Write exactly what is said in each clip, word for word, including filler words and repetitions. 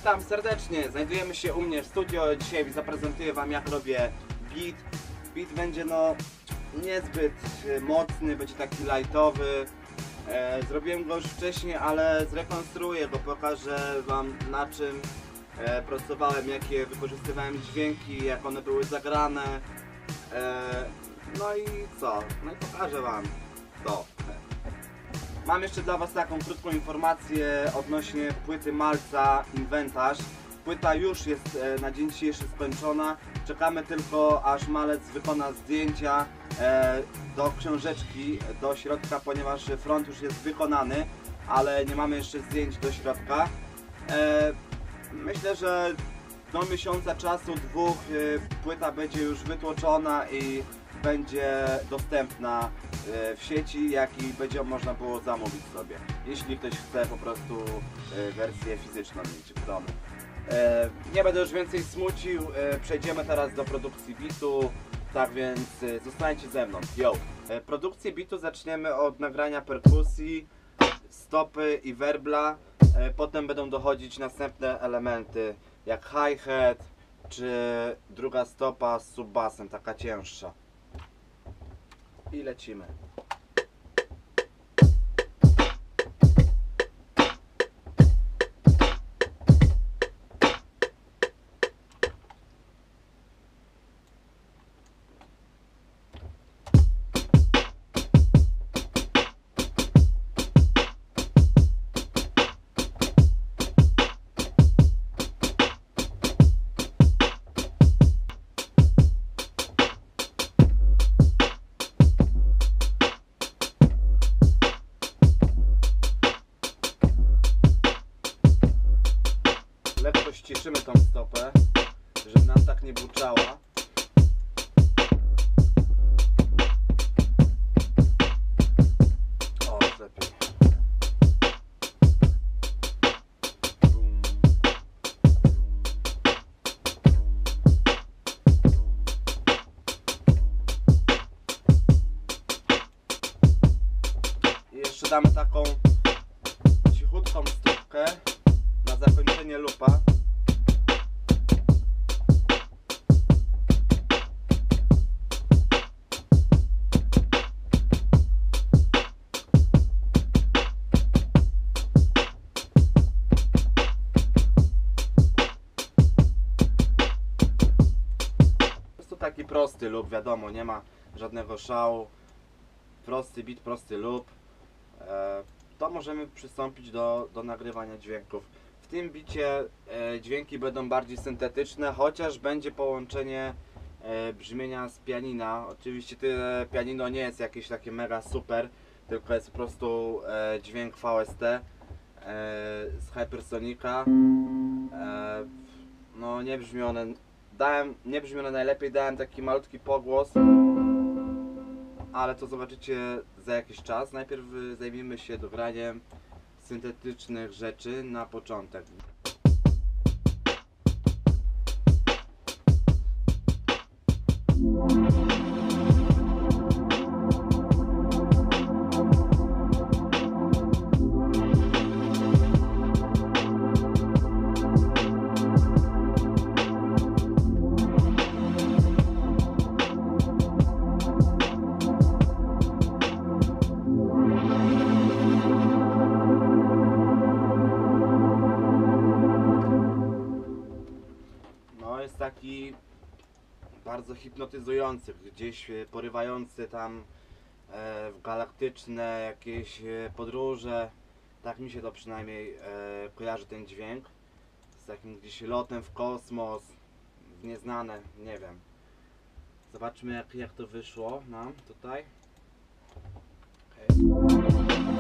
Witam serdecznie, znajdujemy się u mnie w studio. Dzisiaj zaprezentuję wam, jak robię beat. Beat będzie no niezbyt mocny, będzie taki lightowy. e, Zrobiłem go już wcześniej, ale zrekonstruuję go, pokażę wam, na czym e, pracowałem, jakie wykorzystywałem dźwięki, jak one były zagrane. e, No i co? No i pokażę wam to. Mam jeszcze dla was taką krótką informację odnośnie płyty Malca Inventarz. Płyta już jest na dzień dzisiejszy skończona. Czekamy tylko, aż Malec wykona zdjęcia do książeczki, do środka, ponieważ front już jest wykonany, ale nie mamy jeszcze zdjęć do środka. Myślę, że do miesiąca czasu, dwóch, płyta będzie już wytłoczona i będzie dostępna w sieci, jak i będzie można było zamówić sobie, jeśli ktoś chce po prostu wersję fizyczną mieć w domu. Nie będę już więcej smucił, przejdziemy teraz do produkcji bitu, tak więc zostańcie ze mną. Yo! Produkcję bitu zaczniemy od nagrania perkusji, stopy i werbla, potem będą dochodzić następne elementy jak hi-hat czy druga stopa z subbasem, taka cięższa. I lecimy. Lekko ściszymy tą stopę, żeby nam tak nie burczała. O, lepiej. I jeszcze damy taką cichutką stópkę na zakończenie loopa. Jest to taki prosty loop, wiadomo, nie ma żadnego szału. Prosty beat, prosty loop. E, to możemy przystąpić do, do nagrywania dźwięków. W tym bicie e, dźwięki będą bardziej syntetyczne, chociaż będzie połączenie e, brzmienia z pianina. Oczywiście tyle pianino nie jest jakieś takie mega super, tylko jest po prostu e, dźwięk V S T e, z Hypersonica. E, no nie brzmi one, dałem, nie brzmi one najlepiej, dałem taki malutki pogłos, ale to zobaczycie za jakiś czas. Najpierw zajmijmy się dograniem syntetycznych rzeczy na początek. Jest taki bardzo hipnotyzujący, gdzieś porywający tam w galaktyczne jakieś podróże. Tak mi się to przynajmniej kojarzy ten dźwięk. Z takim gdzieś lotem w kosmos, w nieznane, nie wiem. Zobaczmy, jak, jak to wyszło nam tutaj. Okay.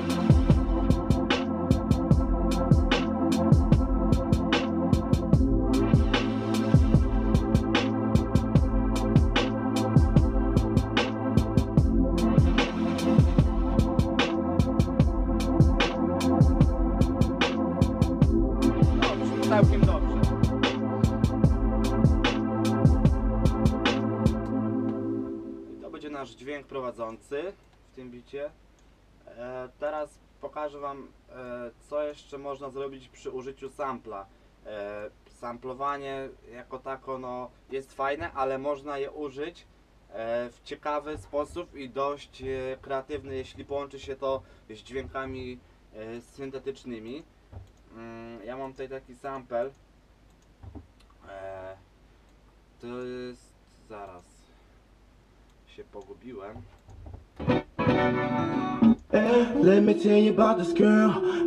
Całkiem dobrze. I to będzie nasz dźwięk prowadzący w tym bicie. E, teraz pokażę wam, e, co jeszcze można zrobić przy użyciu sampla. E, samplowanie jako tako no, jest fajne, ale można je użyć e, w ciekawy sposób i dość e, kreatywny, jeśli połączy się to z dźwiękami e, syntetycznymi. Mm, ja mam tutaj taki sample. E, to jest... zaraz się pogubiłem. Let me tell you about this girl.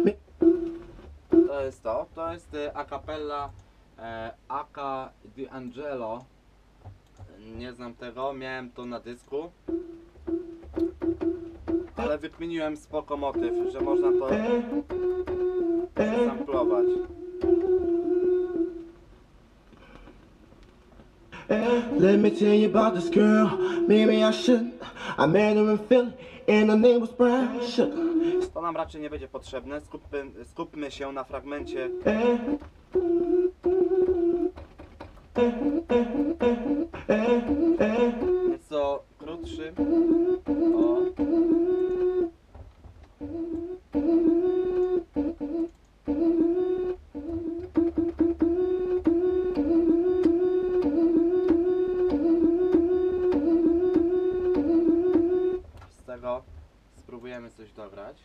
To jest to, to jest e, a cappella e, Aka D'Angelo. Nie znam tego, miałem to na dysku, ale wykminiłem spoko motyw, że można to samplować. Let me tell you about this girl. Maybe I shouldn't. I met her in Philly and her name was Brown Sugar. To nam raczej nie będzie potrzebne. Skupmy, skupmy się na fragmencie nieco krótszy. O. Z tego spróbujemy coś dograć.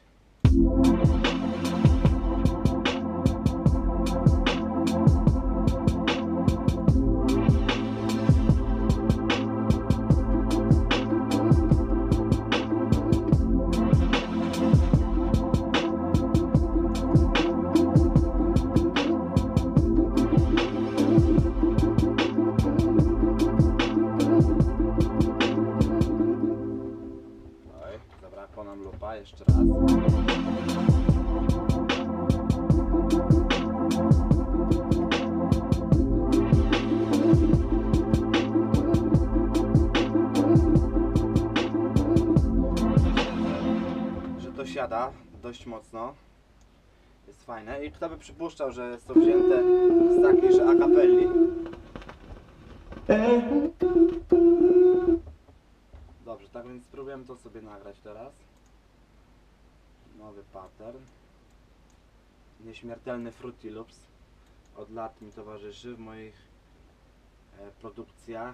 Oj, zabrakło nam lupa, jeszcze raz. Że to siada dość mocno. Jest fajne. I kto by przypuszczał, że jest to wzięte z takiejże a cappelli. Dobrze, tak więc spróbujemy to sobie nagrać teraz. Nowy pattern. Nieśmiertelny Fruity Loops. Od lat mi towarzyszy w moich e, produkcjach.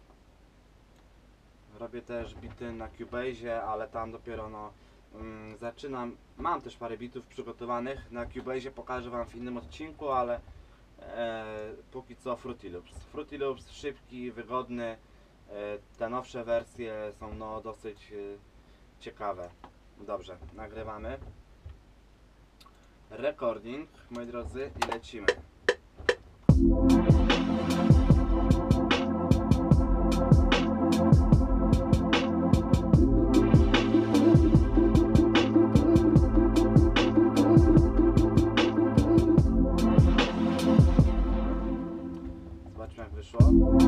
Robię też bity na Cubase, ale tam dopiero no mm, zaczynam. Mam też parę bitów przygotowanych na Cubase, pokażę wam w innym odcinku, ale e, póki co Fruity Loops. Fruity Loops szybki, wygodny. E, te nowsze wersje są no dosyć e, ciekawe. Dobrze, nagrywamy. Recording, moi drodzy, i lecimy. Zobaczmy, jak wyszło.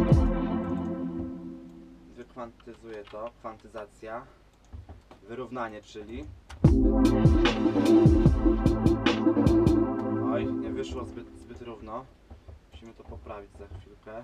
Wykwantyzuję to, kwantyzacja. Wyrównanie, czyli oj, nie wyszło zbyt, zbyt równo. Musimy to poprawić za chwilkę.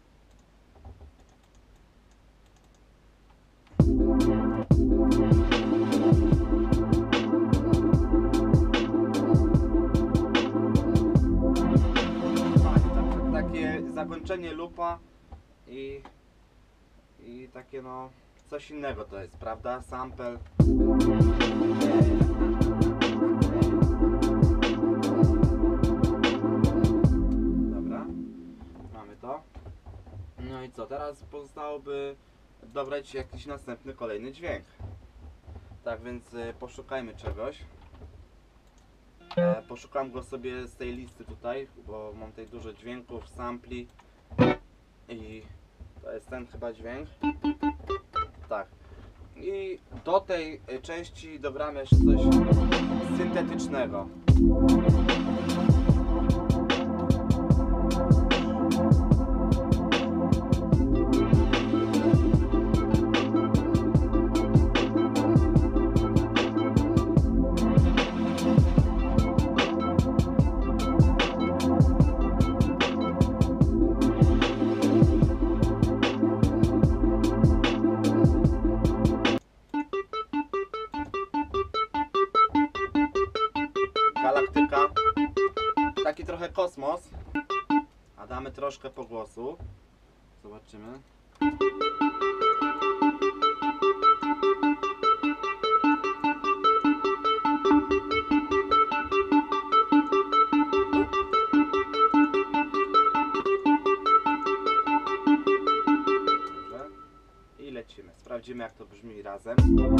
Fajnie, tak, takie zakończenie loopa i, i takie no coś innego to jest, prawda? Sample. Dobra, mamy to. No i co? Teraz pozostałoby dobrać jakiś następny, kolejny dźwięk. Tak więc y, poszukajmy czegoś. E, poszukam go sobie z tej listy tutaj, bo mam tutaj dużo dźwięków, sampli. I to jest ten chyba dźwięk. Tak. I do tej części dogramy jeszcze coś syntetycznego. Galaktyka. Taki trochę kosmos. damy troszkę pogłosu. Zobaczymy. Dobrze. I lecimy. Sprawdzimy, jak to brzmi razem.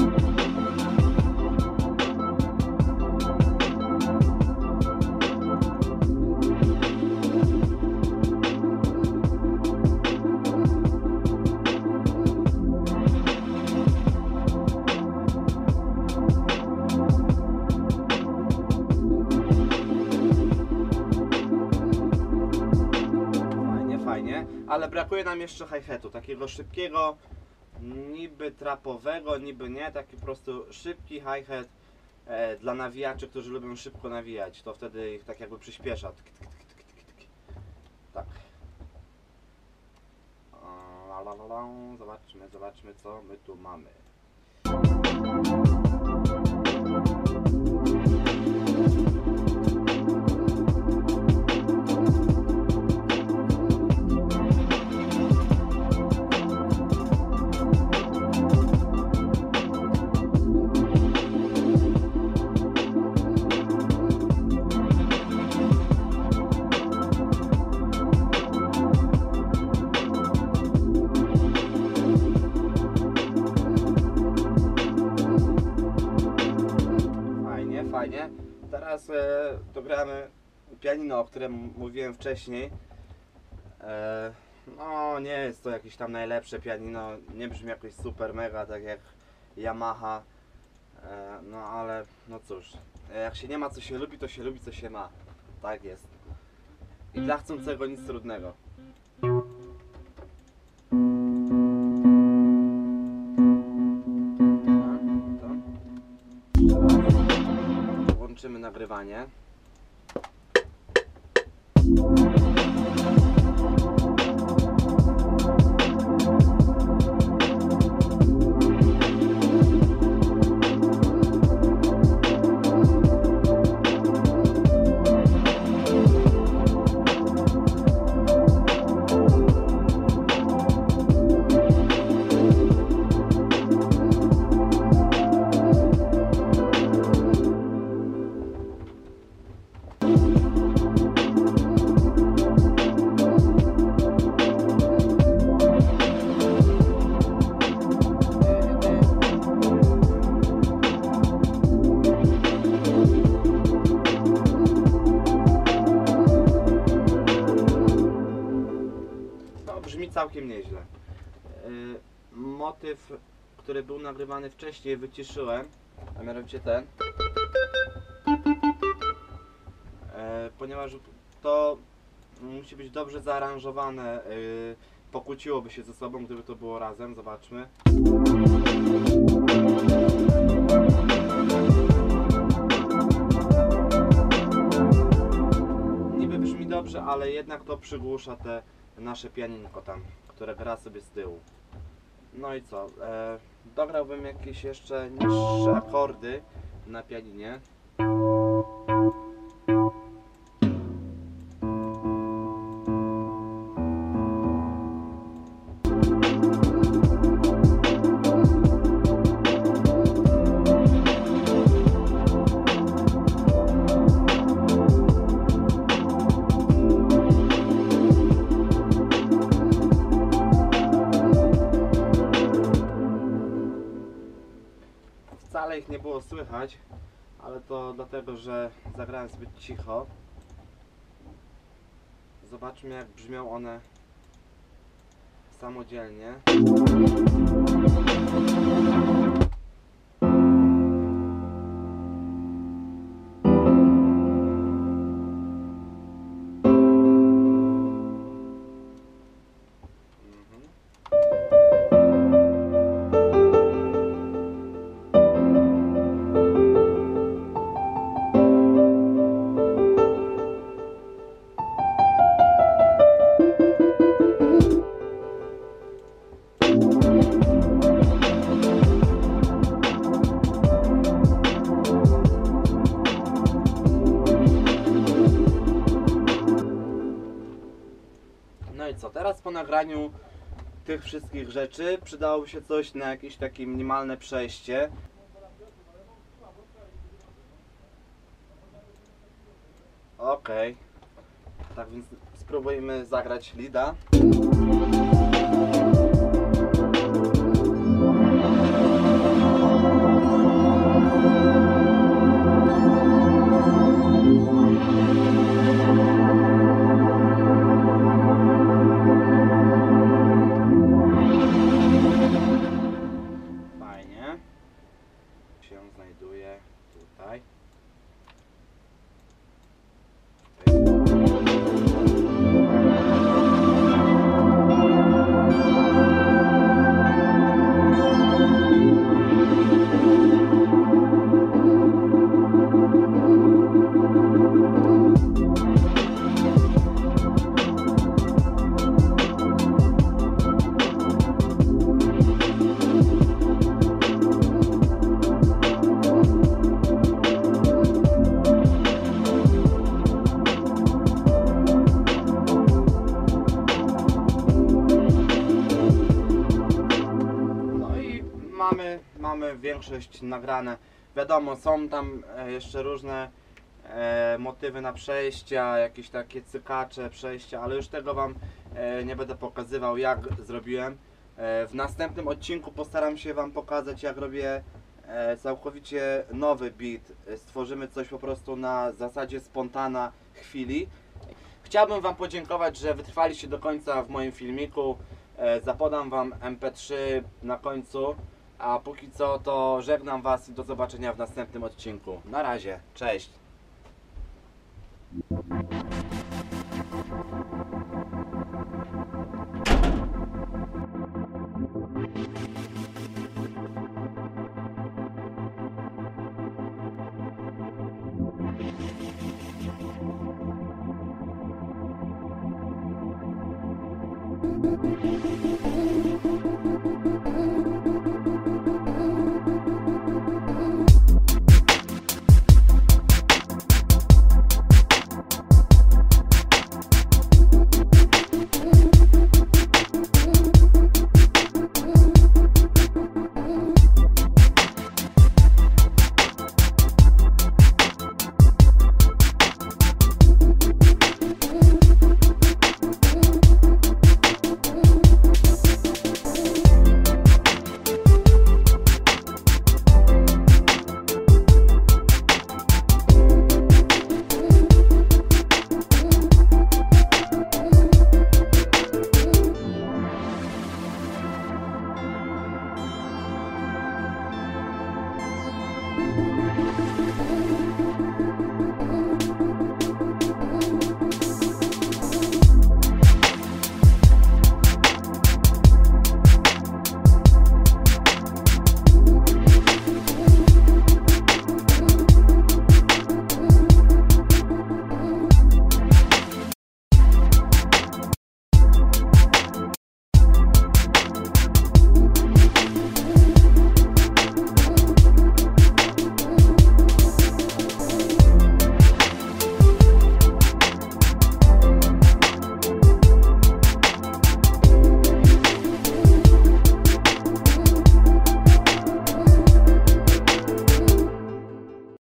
Ale brakuje nam jeszcze hi-hatu, takiego szybkiego, niby trapowego, niby nie, taki po prostu szybki hi-hat e, dla nawijaczy, którzy lubią szybko nawijać, to wtedy ich tak jakby przyspiesza. Tk, tk, tk, tk, tk, tk. Tak. La, la, la, la. Zobaczmy, zobaczmy, co my tu mamy. Fajnie. Teraz e, dogramy pianino, o którym mówiłem wcześniej. E, no nie jest to jakieś tam najlepsze pianino, nie brzmi jakoś super mega tak jak Yamaha. E, no ale no cóż, jak się nie ma co się lubi, to się lubi co się ma. Tak jest. I dla chcącego nic trudnego. Włączymy nagrywanie. Brzmi całkiem nieźle. Yy, motyw, który był nagrywany wcześniej, wyciszyłem, a mianowicie ten, yy, ponieważ to musi być dobrze zaaranżowane, yy, pokłóciłoby się ze sobą, gdyby to było razem. Zobaczmy. Niby brzmi dobrze, ale jednak to przygłusza te nasze pianinko tam, które gra sobie z tyłu. No i co? E, dograłbym jakieś jeszcze niższe akordy na pianinie. Wcale ich nie było słychać, ale to dlatego, że zagrałem zbyt cicho. Zobaczmy, jak brzmią one samodzielnie. Teraz po nagraniu tych wszystkich rzeczy przydałoby się coś na jakieś takie minimalne przejście. Okej, okay. Tak więc spróbujmy zagrać leada. Fajnie się znajduje tutaj. Mamy, mamy większość nagrane. Wiadomo, są tam jeszcze różne e, motywy na przejścia, jakieś takie cykacze przejścia, ale już tego Wam e, nie będę pokazywał, jak zrobiłem. E, w następnym odcinku postaram się Wam pokazać, jak robię e, całkowicie nowy beat. Stworzymy coś po prostu na zasadzie spontana chwili. Chciałbym Wam podziękować, że wytrwaliście do końca w moim filmiku. E, zapodam Wam em pe trzy na końcu. A póki co to żegnam Was i do zobaczenia w następnym odcinku. Na razie, cześć! Thank you.